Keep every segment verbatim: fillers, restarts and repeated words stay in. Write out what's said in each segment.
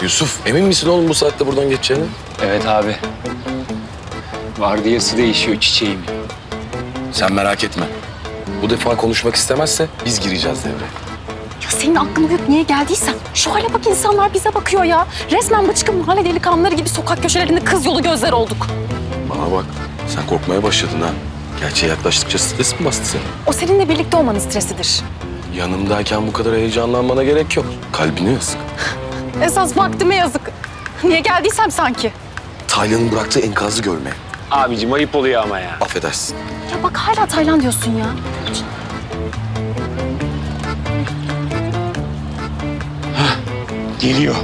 Yusuf, emin misin oğlum bu saatte buradan geçeceğine? Evet abi. Vardiyası değişiyor çiçeğim. Sen merak etme. Bu defa konuşmak istemezse biz gireceğiz devreye. Ya senin aklın yok niye geldiysen. Şu hale bak, insanlar bize bakıyor ya. Resmen bıçkın mahalle delikanlıları gibi sokak köşelerinde kız yolu gözler olduk. Bana bak, sen korkmaya başladın ha. Gerçeğe yaklaştıkça stres mi bastı seni? O seninle birlikte olmanın stresidir. Yanımdayken bu kadar heyecanlanmana gerek yok. Kalbine yazık. Esas vaktime yazık. Niye geldiysem sanki. Taylan'ın bıraktığı enkazı görmeye. Abicim ayıp oluyor ama ya. Affedersin. Ya bak hala Taylan diyorsun ya. Geliyor.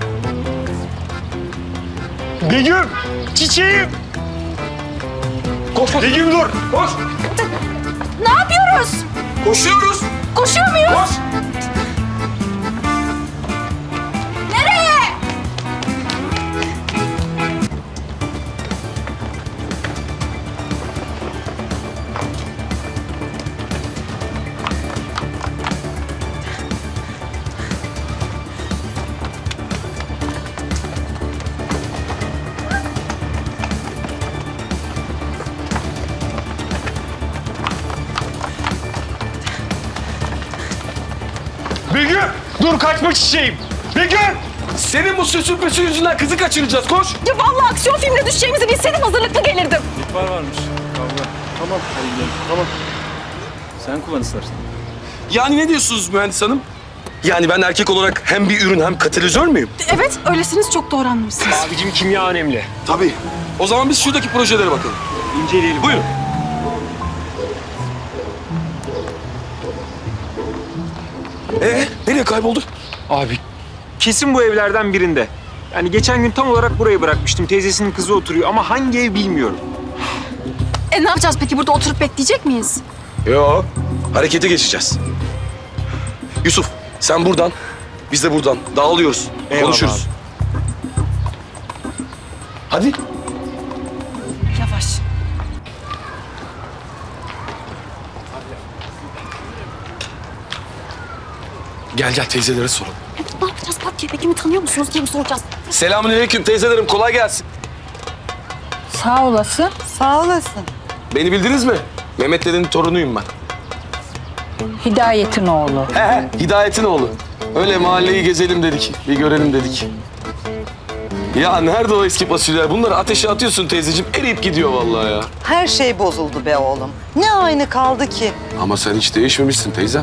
Begüm! Çiçeğim! Koş koş. Begüm dur! Koş! Ne yapıyoruz? Koşuyoruz. Koşuyor muyuz? Koş. Nereye? Begüm! Dur kaçma çiçeğim! Begüm! Senin bu süsün püsü yüzünden kızı kaçıracağız. Koş. Ya vallahi aksiyon filmine düşeceğimizi bilseydim hazırlıklı gelirdim. İhbar varmış. Kavga. Tamam. Hadi gidelim. Tamam. Sen kullan istersen. Yani ne diyorsunuz mühendis hanım? Yani ben erkek olarak hem bir ürün hem katalizör müyüm? Evet, öylesiniz, çok doğru anlamışsınız. Abicim kimya önemli. Tabii. O zaman biz şuradaki projelere bakalım. İnceleyelim. Buyurun. Ee, nereye kayboldu? Abi kesin bu evlerden birinde. Yani geçen gün tam olarak burayı bırakmıştım. Teyzesinin kızı oturuyor ama hangi ev bilmiyorum. E ne yapacağız peki, burada oturup bekleyecek miyiz? Yok. Harekete geçeceğiz. Yusuf, sen buradan, biz de buradan. Dağılıyoruz. Eyvallah Konuşuruz. Hadi. Yavaş. Gel gel teyzelere soralım. Ya ne yapacağız Pat diye? Begüm'ü tanıyor musunuz diye mi soracağız? Selamünaleyküm teyzelerim, kolay gelsin. Sağ olasın. Sağ olasın. Beni bildiniz mi? Mehmet dedenin torunuyum ben. Hidayet'in oğlu. He he, Hidayet'in oğlu. Öyle mahalleyi gezelim dedik, bir görelim dedik. Ya nerede o eski fasulyeler? Bunları ateşe atıyorsun teyzeciğim, eriyip gidiyor vallahi ya. Her şey bozuldu be oğlum. Ne aynı kaldı ki? Ama sen hiç değişmemişsin teyze.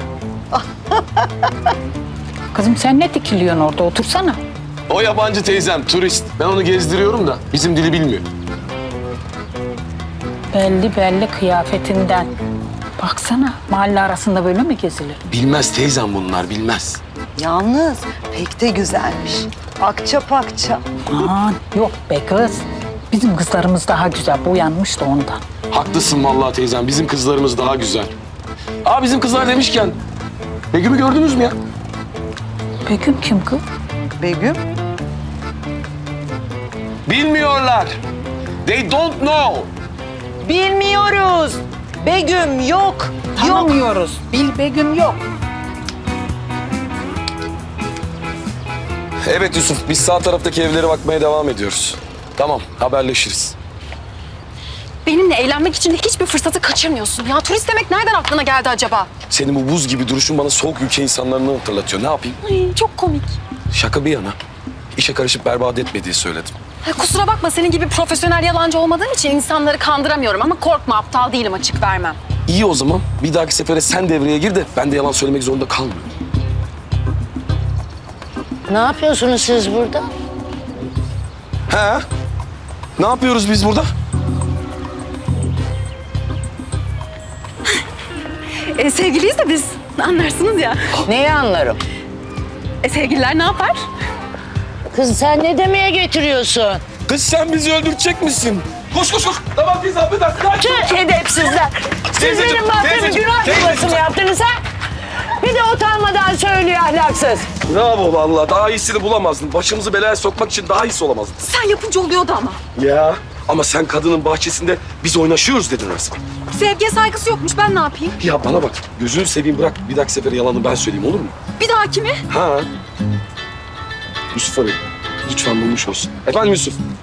Kızım sen ne dikiliyorsun orada? Otursana. O yabancı teyzem, turist. Ben onu gezdiriyorum da bizim dili bilmiyor. Belli belli kıyafetinden. Baksana mahalle arasında böyle mi gezilir? Bilmez teyzem bunlar, bilmez. Yalnız pek de güzelmiş. Akça pakça. Aman yok be kız. Bizim kızlarımız daha güzel. Boyanmış da ondan. Haklısın vallahi teyzem, bizim kızlarımız daha güzel. Aa bizim kızlar demişken, Begüm'ü gördünüz mü ya? Begüm kim kız? Begüm? Bilmiyorlar. They don't know. Bilmiyoruz. Begüm yok. Yok. Tanımıyoruz. Bil Begüm yok. Evet Yusuf, biz sağ taraftaki evlere bakmaya devam ediyoruz. Tamam, haberleşiriz. Benimle eğlenmek için de hiçbir fırsatı kaçırmıyorsun. Ya turist demek nereden aklına geldi acaba? Senin bu buz gibi duruşun bana soğuk ülke insanlarını hatırlatıyor. Ne yapayım? Ay, çok komik. Şaka bir yana. İşe karışıp berbat etme diye söyledim. Ha, kusura bakma, senin gibi profesyonel yalancı olmadığım için insanları kandıramıyorum. Ama korkma, aptal değilim, açık vermem. İyi o zaman. Bir dahaki sefere sen devreye gir de ben de yalan söylemek zorunda kalmıyorum. Ne yapıyorsunuz siz burada? He? Ne yapıyoruz biz burada? E, sevgiliyiz de biz, anlarsınız ya. Neyi anlarım? E, sevgililer ne yapar? Kız sen ne demeye getiriyorsun? Kız sen bizi öldürecek misin? Koş koş koş. Tamam teyze affedersin. Tüh edepsizler. Siz Teyzeciğim, benim mahkeme teyzeciğim, günah teyzeciğim. yuvası mı yaptınız ha? Bir de utanmadan söylüyor ahlaksız. Bravo vallahi. Daha iyisini bulamazdın. Başımızı belaya sokmak için daha iyisi olamazdın. Sen yapınca oluyordu ama. Ya. Ama sen kadının bahçesinde biz oynaşıyoruz dedin resmen. Sevgiye saygısı yokmuş, ben ne yapayım? Ya bana bak. Gözünü seveyim bırak. Bir dahaki sefere yalanı ben söyleyeyim olur mu? Bir daha kimi? Ha. Yusuf abi. Lütfen bulmuş olsun. Efendim Yusuf.